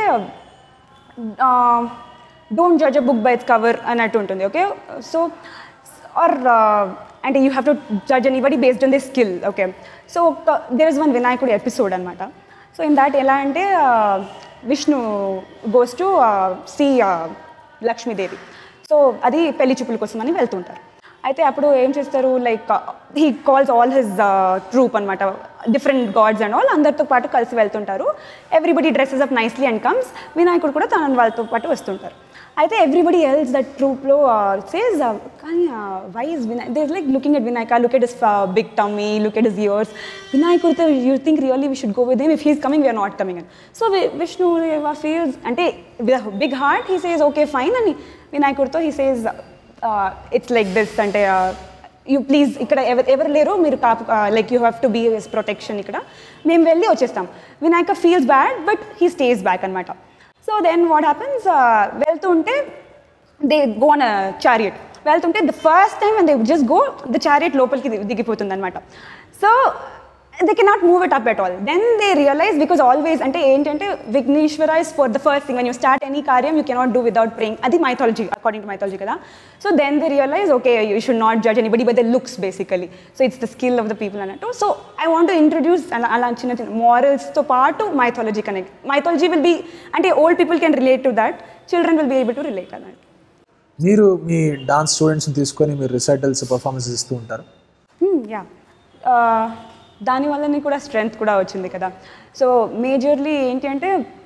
Speaker 2: don't judge a book by its cover అన్నట్టు ఉంటుంది. ఓకే, సో ఆర్ అంటే you have to judge anybody based on the skill. Okay, so there is one వినాయకుడి ఎపిసోడ్ అనమాట. సో ఇన్ దాట్ ఎలా అంటే Vishnu goes to see Lakshmidevi. So అది పెళ్లి చూపుల కోసం అని వెళ్తుంటారు. అయితే అప్పుడు ఏం చేస్తారు, like he calls all his troupe అనమాట, డిఫరెంట్ గాడ్స్ అండ్ ఆల్, అందరితో పాటు కలిసి వెళ్తుంటారు. Everybody dresses up nicely and comes. వినాయకుడు కూడా తన వాళ్ళతో పాటు వస్తుంటారు. అయితే ఎవ్రీబడి ఎల్స్ దట్ ట్రూప్లో సేస్, కానీ why is Vinayak, they like looking at Vinayaka, look at his big tummy, look at his ears. వినాయకుడితో you think really we should go with him, if he's coming we are not coming అని. సో విష్ణు ఫీల్స్ అంటే with big heart he says okay fine అని. వినాయకుడితో he says it's like this, అంటే యూ ప్లీజ్ ఇక్కడ ఎవరు లేరు, మీరు like you have to be his protection, ఇక్కడ మేము వెళ్ళి వచ్చేస్తాం. Vinayaka feels bad but he stays back అనమాట. సో దెన్ వాట్ హ్యాపన్స్, వెళ్తుంటే they go on a chariot. వెళ్తుంటే the first time and they just go, the chariot లోపలికి దిగిపోతుంది అనమాట. So they cannot move it up at all. Then they realize, because always అంటే ఏంటంటే Vighneshwara is for the first thing, when you start any karyam you cannot do without praying. అది mythology, according to mythology కదా. So then they realize, okay, you should not judge anybody by the looks basically. So it's the skill of the people అన్నట్టు. So I want to introduce అలా చిన్న చిన్న morals తో పాటు mythology connect. Mythology will be అంటే old people can relate to that, children will be able to relate అన్నట్టు.
Speaker 1: మీరు మీ డాన్స్ స్టూడెంట్స్ని తీసుకొని మీరు రిసైటల్స్ పర్ఫార్మెన్సెస్ ఇస్తూ ఉంటారు?
Speaker 2: యా, దానివల్లనే కూడా స్ట్రెంగ్త్ కూడా వచ్చింది కదా. సో మేజర్లీ ఏంటి అంటే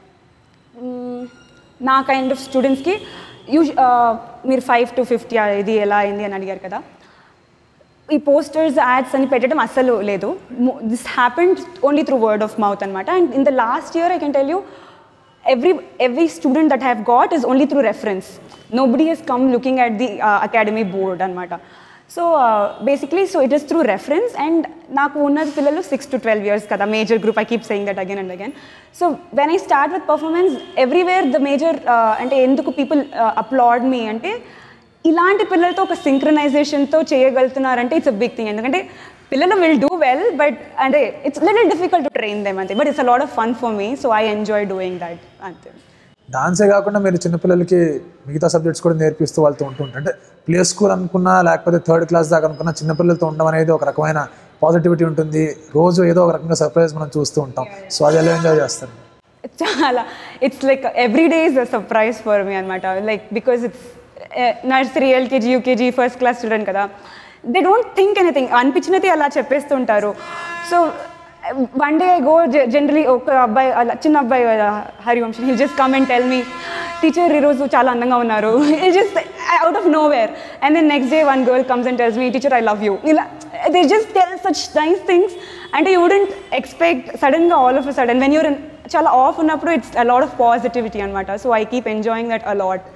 Speaker 2: నా కైండ్ ఆఫ్ స్టూడెంట్స్కి మీరు 5 to 50 ఇది ఎలా అయింది అని అడిగారు కదా. ఈ పోస్టర్స్ యాడ్స్ అని పెట్టడం అస్సలు లేదు. This happened only through word of mouth అనమాట. And in the last year I can tell you every student that I have got is only through reference. Nobody has come looking at the academy board anamata. So basically, so it is through reference. And naaku unnadi pillalu 6 to 12 years kada, major group, I keep saying that again and again. So when I start with performance, everywhere the major ante enduku people applaud me ante ఇలాంటి పిల్లలతో ఒక సింక్రనైజేషన్తో చేయగలుగుతున్నారంటే ఇట్స్ అ బిగ్ థింగ్. ఎందుకంటే పిల్లలు విల్ డూ వెల్, బట్ అంటే it's little difficult to train them అంతే. But it's a lot of fun for me, so I enjoy doing that అంతే.
Speaker 1: డాన్సే కాకుండా మీరు చిన్నపిల్లలకి మిగతా సబ్జెక్ట్స్ కూడా నేర్పిస్తూ వాళ్ళతో ఉంటుంటారు. అంటే ప్లే స్కూల్ అనుకున్నా, లేకపోతే 3rd class దాకా అనుకున్నా, చిన్నపిల్లలతో ఉండడం అనేది ఒక రకమైన పాజిటివిటీ ఉంటుంది. రోజు ఏదో ఒక రకంగా సర్ప్రైజ్ మనం చూస్తూ ఉంటాం. సో అది ఎలా ఎంజాయ్ చేస్తారు?
Speaker 2: చాలా, it's like every day is a surprise for me అనమాట. Like because it's nursery, LKG, UKG, 1st class children కదా, దే డోంట్ థింక్ ఎనీథింగ్, అనిపించినది అలా చెప్పేస్తుంటారు. So one day I go, generally ఒక అబ్బాయి అలా చిన్న అబ్బాయి Harivansh, he just come and tell me, teacher ఈరోజు చాలా అందంగా ఉన్నారు, just out of nowhere. And then next day one girl comes and tells me, teacher I love you. ఇలా they just tell such nice things. అంటే యూ వుడెంట్ ఎక్స్పెక్ట్ సడన్గా all of a sudden when you're చాలా ఆఫ్ ఉన్నప్పుడు it's a lot of positivity అనమాట. So I keep enjoying that a lot.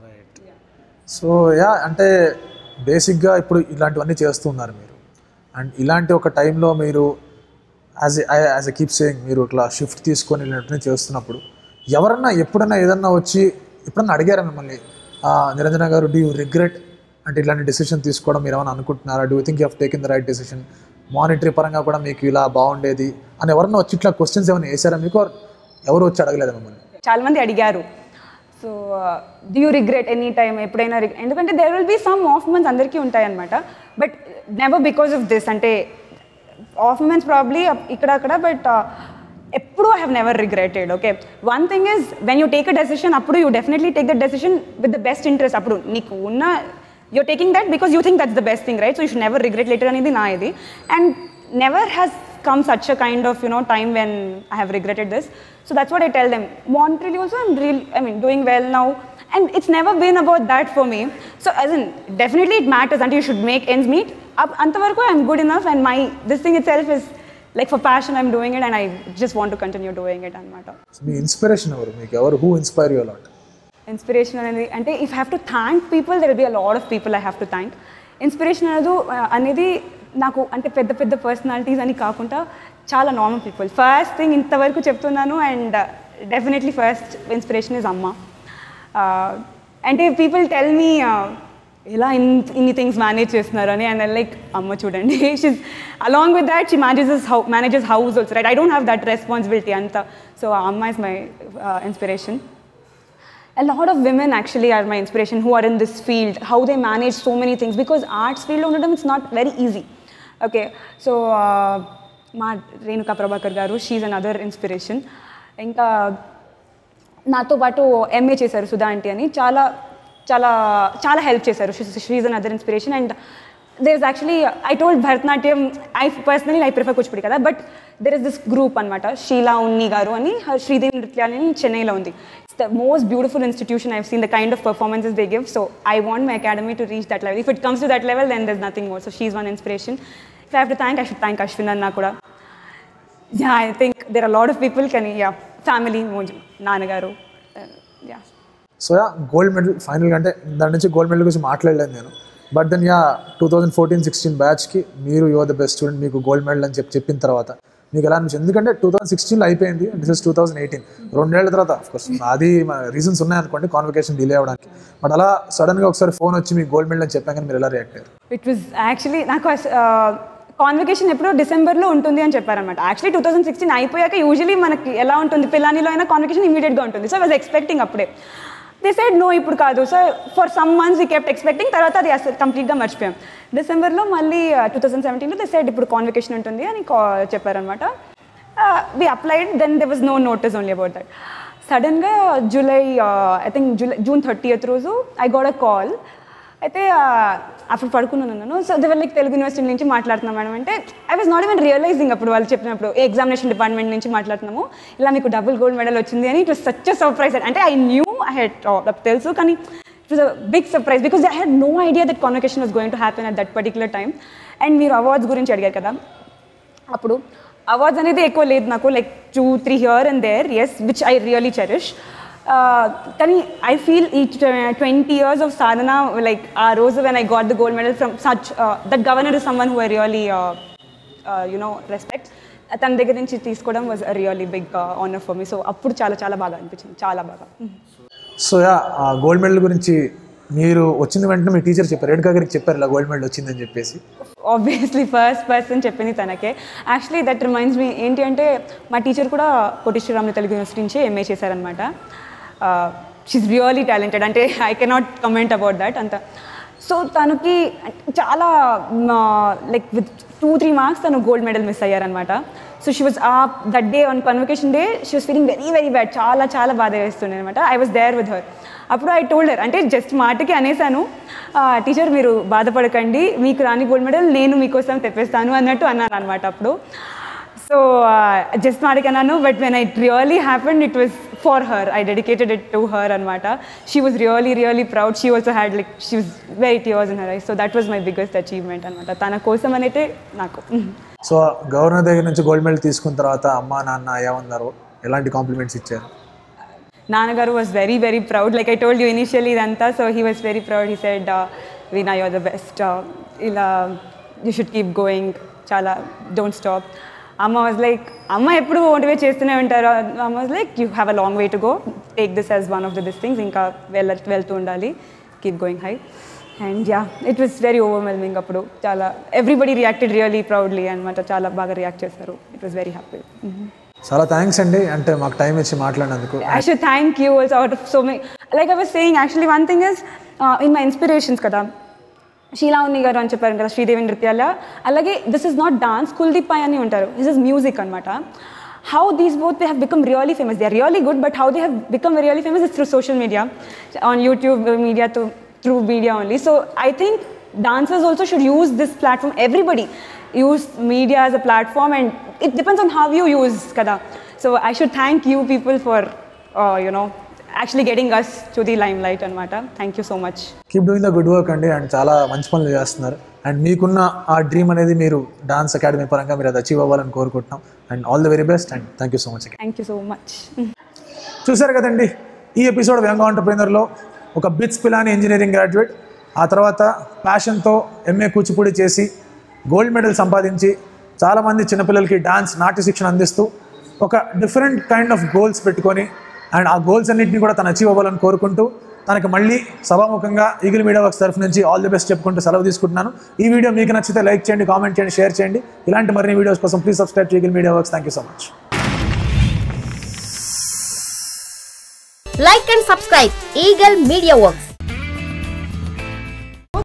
Speaker 1: So yeah, అంటే బేసిక్గా ఇప్పుడు ఇలాంటివన్నీ చేస్తున్నారు మీరు. అండ్ ఇలాంటి ఒక టైంలో మీరు యాజ్ ఎ కీప్ సేయింగ్, మీరు ఇట్లా షిఫ్ట్ తీసుకొని ఇలాంటివన్నీ చేస్తున్నప్పుడు ఎవరన్నా ఎప్పుడన్నా ఏదన్నా వచ్చి ఎప్పుడన్నా అడిగారా మిమ్మల్ని, నిరంజన గారు, డూ యూ రిగ్రెట్ అంటే ఇలాంటి డెసిషన్ తీసుకోవడం మీరు ఏమైనా అనుకుంటున్నారా? Do you think you have taken the right decision? Monetary పరంగా కూడా మీకు ఇలా బాగుండేది అని ఎవరన్నా వచ్చి ఇట్లా క్వశ్చన్స్ ఏమైనా వేసారా మీకు? ఎవరు వచ్చి అడగలేదా మిమ్మల్ని?
Speaker 2: చాలామంది అడిగారు. So do you regret any time, ఎప్పుడైనా ఎందుకంటే there will be some off months అందరికీ ఉంటాయన్నమాట. But never because of this, అంటే ఆఫ్ మంత్స్ ప్రాబ్లీ ఇక్కడ అక్కడ, బట్ ఎప్పుడు I have never regretted. Okay, one thing is when you take a decision, అప్పుడు you definitely take the decision with the best interest. అప్పుడు నీకు ఉన్న you're taking that because you think that's the best thing, right? So you should never regret later అనేది నా ఇది. And never has come such a kind of, you know, time when I have regretted this. So that's what I tell them. Monetarily also I'm doing well now, and it's never been about that for me. So as in, definitely it matters and you should make ends meet. Antavaraku I'm good enough, and this thing itself is like for passion I'm doing it, and I just want to continue doing it anamata.
Speaker 1: So మీ ఇన్స్పిరేషన్ ఎవరు, మీకు ఎవరు, who inspire you a lot?
Speaker 2: Inspiration అనేది అంటే if have to thank people, there will be a lot of people I have to thank. Inspiration అనేది నాకు అంటే పెద్ద పెద్ద పర్సనాలిటీస్ అని కాకుండా చాలా నార్మల్ పీపుల్. ఫస్ట్ థింగ్ ఇంతవరకు చెప్తున్నాను, and definitely first inspiration is అమ్మ. అంటే పీపుల్ టెల్ మీ ఎలా ఇన్ని థింగ్స్ మేనేజ్ చేస్తున్నారు అని, అండ్ లైక్ అమ్మ చూడండి, she's along with that she manages house also, right? I don't have that responsibility అంతా. సో అమ్మ is my inspiration. A lot of women actually are my inspiration who are in this field, how they manage so many things, because arts field ఉండడం it's not very easy. Okay, so మా రేణుకా ప్రభాకర్ గారు, షీఈ్ అనదర్ ఇన్స్పిరేషన్. ఇంకా నాతో పాటు ఎంఏ చేశారు సుధా ఆంటీ అని, చాలా చాలా చాలా హెల్ప్ చేశారు. She's another inspiration. And there is actually, I told Bharatanatyam, I prefer Kuchipudi kada, but there is this group anamata, Sheila Unni garu ani, Sridevi Nrityalani in Chennai lo undi. It's the most beautiful institution I've seen, the kind of performances they give. So I want my academy to reach that level. If it comes to that level, then there's nothing more. So she's one inspiration. If I have to thank, I should thank Ashwin Anna kuda. Yeah, I think there are a lot of people can, yeah, family, Nanagaru, yeah.
Speaker 1: So yeah, gold medal ఫైనల్గా, అంటే దాని నుంచి గోల్డ్ మెడల్ గురించి మాట్లాడలేదు నేను, బట్ దెన్ యా 2014-16 బ్యాచ్కి మీరు యువర్ ద బెస్ట్ స్టూడెంట్, మీకు గోల్డ్ మెడల్ అని చెప్పిన తర్వాత మీకు ఎలా అనిపించింది? ఎందుకంటే 2016లో అయిపోయింది, దిస్ ఇస్ 2018, 2 ఏళ్ల తర్వాత. ఆఫ్కోర్స్ అది రీజన్స్ ఉన్నాయనుకోండి కాన్వకేషన్ డిలే అవ్వడానికి, బట్ అలా సడన్గా ఒకసారి ఫోన్ వచ్చి మీకు గోల్డ్ మెడల్ అని చెప్పాక మీరు ఎలా రియాక్ట్ అయ్యారు?
Speaker 2: ఇట్ వాజ్ యాక్చువల్లీ నాకు కాన్వకేషన్ ఎప్పుడో డిసెంబర్లో ఉంటుంది అని చెప్పారనమాట. యాక్చువల్లీ 2016 అయిపోయాక యూజువలీ మనకి ఎలా ఉంటుంది, పిలానీలో అయినా కాన్వకేషన్ ఇమీడియట్గా ఉంటుంది. సో ఐ వాజ్ ఎక్స్పెక్టింగ్ అప్పుడే. దే సెడ్ నో ఇప్పుడు కాదు. So for some months we kept expecting, తర్వాత అది అసలు కంప్లీట్గా మర్చిపోయాం. డిసెంబర్లో మళ్ళీ 2017లో దే సెడ్ ఇప్పుడు కాన్వకేషన్ ఉంటుంది అని చెప్పారనమాట. We applied, then they was no notice only about that. సడన్గా జూన్ 30th రోజు ఐ గాట్ అ కాల్. అయితే అప్పుడు పడుకున్నాను నన్ను. So they were like Telugu university నుంచి మాట్లాడుతున్నాం మేడం అంటే, I was not even realising అప్పుడు వాళ్ళు చెప్పినప్పుడు, ఎగ్జామినేషన్ డిపార్ట్మెంట్ నుంచి మాట్లాడుతున్నాము, ఇలా మీకు డబుల్ గోల్డ్ మెడల్ వచ్చింది అని. It was such a surprise. అంటే ఐ న్యూ, ఐ హెడ్ తెలుసు, కానీ it was a big surprise because I had no idea that convocation was going to happen at that particular time. And మీరు అవార్డ్స్ గురించి అడిగారు కదా, అప్పుడు అవార్డ్స్ అనేది ఎక్కువ లేదు నాకు, like 2-3 here and there, yes, which I really cherish. కానీ ఐ ఫీల్ ఈ 20 years ఆఫ్ సాధన, లైక్ ఆ రోజు when I got the gold medal from such that governor is someone who I really you know respect. తన దగ్గర నుంచి తీసుకోవడం was a really big honour for me. So అప్పుడు చాలా చాలా బాగా అనిపించింది, చాలా బాగా.
Speaker 1: సో యా, గోల్డ్ మెడల్ గురించి మీరు వచ్చిన వెంటనే మీ టీచర్ చెప్పారు, రేణుకా గారికి చెప్పారు ఇలా గోల్డ్ మెడల్ వచ్చిందని చెప్పేసి?
Speaker 2: ఆబ్వియస్లీ ఫస్ట్ పర్సన్ చెప్పింది తనకే. యాక్చువల్లీ దట్ రిమైండ్స్ మీ, ఏంటి అంటే మా టీచర్ కూడా పొట్టి శ్రీరాములు తెలుగు యూనివర్సిటీ నుంచి ఎంఏ చేశారనమాట. షీఈ్ రియలీ టాలెంటెడ్, అంటే I cannot comment about that అంత. సో తనకి చాలా లైక్ విత్ 2-3 మార్క్స్ తను గోల్డ్ మెడల్ మిస్ అయ్యారనమాట. So she was that day on convocation day she was feeling very very bad, చాలా చాలా బాధ వేస్తుండే అనమాట. I was there with her. అప్పుడు ఐ టోల్డ్ హర్, అంటే జస్ట్ మాటకి అనేసాను, టీచర్ మీరు బాధపడకండి, మీకు రాని గోల్డ్ మెడల్ నేను మీకోసం తెప్పిస్తాను అన్నట్టు అన్నాను అనమాట అప్పుడు. సో జస్ట్ మాటకి అన్నాను, but when it really happened it was for her. I dedicated it to her అనమాట. She was really really proud. She also had like she was very tears in her eyes. So that was my biggest achievement అనమాట, తన కోసం అనైతే నాకు.
Speaker 1: సో గవర్నర్ దగ్గర నుంచి గోల్డ్ మెడల్ తీసుకున్న తర్వాత అమ్మ నాన్న ఏమన్నారు, ఎలాంటి కాంప్లిమెంట్స్ ఇచ్చారు?
Speaker 2: నాన్నగారు was very very proud, like I told you initially ఇదంతా. So he was very proud. He said, Veena you are the best, ఇలా యూ షుడ్ కీప్ గోయింగ్, చాలా డోంట్ స్టాప్. అమ్మ వాజ్ లైక్, అమ్మ ఎప్పుడు మోటివేట్ చేస్తూనే ఉంటారు. అమ్మ was like, you have a long way to go, take this as one of the things, ఇంకా వెళ్తూ ఉండాలి, keep going high. And yeah, it was very overwhelming. అప్పుడు చాలా ఎవ్రీబడి రియాక్టెడ్ రియలీ ప్రౌడ్లీ అనమాట, చాలా బాగా రియాక్ట్ చేశారు. It was very happy.
Speaker 1: చాలా థ్యాంక్స్ అండి, అంటే మాకు టైం ఇచ్చి మాట్లాడినందుకు.
Speaker 2: I should thank you also out of so many. Like I was saying, actually one thing is in my inspirations కదా, షీలా ఉన్ని గారు అని చెప్పారు కదా, శ్రీదేవి నృత్యాల. అలాగే this is not dance, Kuldeep అని ఉంటారు, దిస్ ఇస్ మ్యూజిక్ అనమాట. How these both they have become really famous. They are really good, but how they have become really famous is through social media, on YouTube media. To through media only. So I think dancers also should use this platform. Everybody use media as a platform, and it depends on how you use kada. So I should thank you people for actually getting us to the limelight anamata. Thank you so much.
Speaker 1: Keep doing the good work andi, and చాలా మంచి పనులు చేస్తున్నారు. అండ్ మీకున్న ఆ డ్రీమ్ అనేది మీరు డాన్స్ అకాడమీ పరంగా మీరు అది అచీవ్ అవ్వాలని కోరుకుంటున్నాం. And all the very best and thank you so much.
Speaker 2: Thank you so much.
Speaker 1: చూసారు కదండి, ఈ ఎపిసోడ్ యంగ్ ఆంటర్‌ప్రెన్యూర్లో ఒక బిట్స్ పిలాని ఇంజనీరింగ్ గ్రాడ్యుయేట్, ఆ తర్వాత ప్యాషన్తో MA కూచిపూడి చేసి గోల్డ్ మెడల్ సంపాదించి చాలామంది చిన్నపిల్లలకి డాన్స్ నాట్య శిక్షణ అందిస్తూ ఒక డిఫరెంట్ కైండ్ ఆఫ్ గోల్స్ పెట్టుకొని అండ్ ఆ గోల్స్ అన్నింటినీ కూడా తను అచీవ్ అవ్వాలని కోరుకుంటూ తనకు మళ్ళీ సభాముఖంగా ఈగిల్ మీడియా వర్క్స్ తరఫు నుంచి ఆల్ ది బెస్ట్ చెప్పుకుంటూ సెలవు తీసుకుంటున్నాను. ఈ వీడియో మీకు నచ్చితే లైక్ చేయండి, కామెంట్ చేయండి, షేర్ చేయండి. ఇలాంటి మరిన్ని వీడియోస్ కోసం please subscribe to Eagle Media Works. Thank you so much.
Speaker 3: Like and subscribe Eagle Media Works.